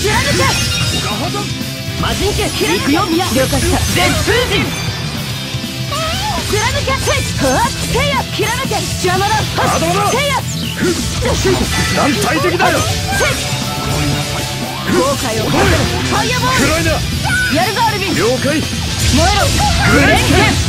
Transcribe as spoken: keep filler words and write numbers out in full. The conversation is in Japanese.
け魔人剣行くよミヤ。了解した。絶風陣貫けはっせいや貫け邪魔だはっせいや団体的だよ。 後悔を超えるファイアボール暗いな。 やるぞアルビン。 了解。 燃えろグレンケン